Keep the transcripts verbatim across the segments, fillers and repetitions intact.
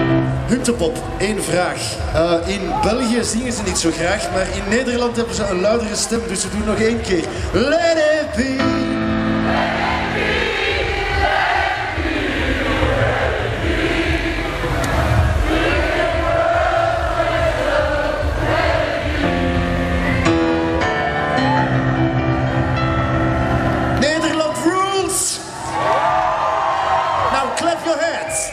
Huntepop, één vraag. Uh, in België zingen ze niet zo graag, maar in Nederland hebben ze een luidere stem, dus we doen nog één keer. Let it be. Clap your hands.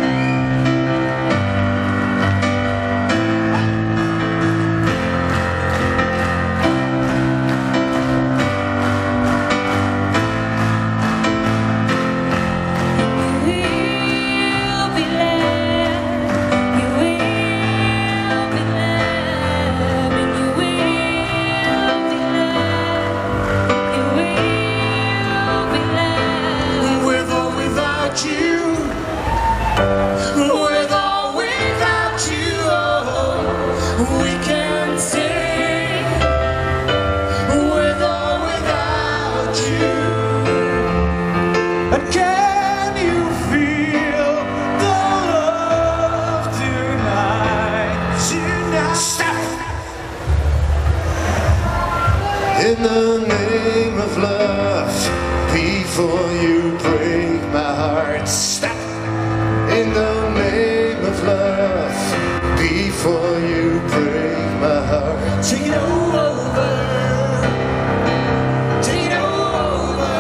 We can sing with or without you. And can you feel the love tonight? Tonight. Stop. In the name of love, before you break my heart. Stop. In the name of love, before you break my heart. Take it over. Take it over.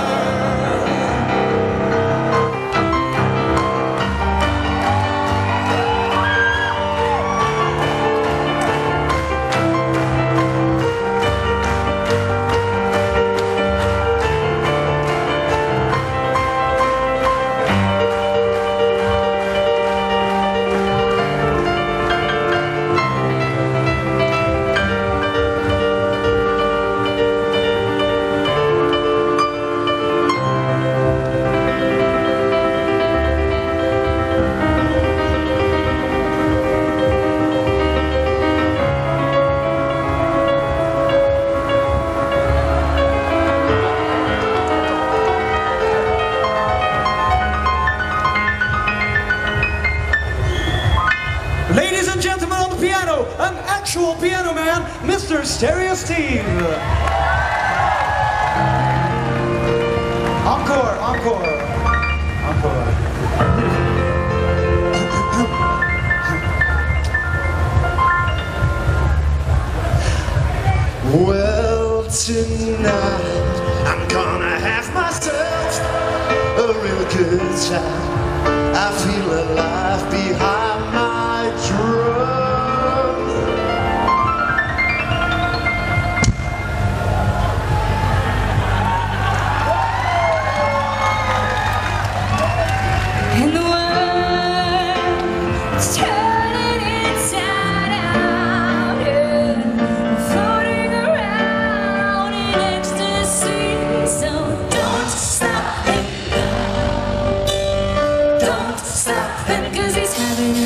Ladies and gentlemen, on the piano, an actual piano man, Mister Stereo Steve. Encore, encore, encore. Well, tonight I'm gonna have myself a real good time. I feel alive behind my drum. And the world's turning inside out, yeah. Floating around in ecstasy. So don't stop it, don't stop it, 'cause he's having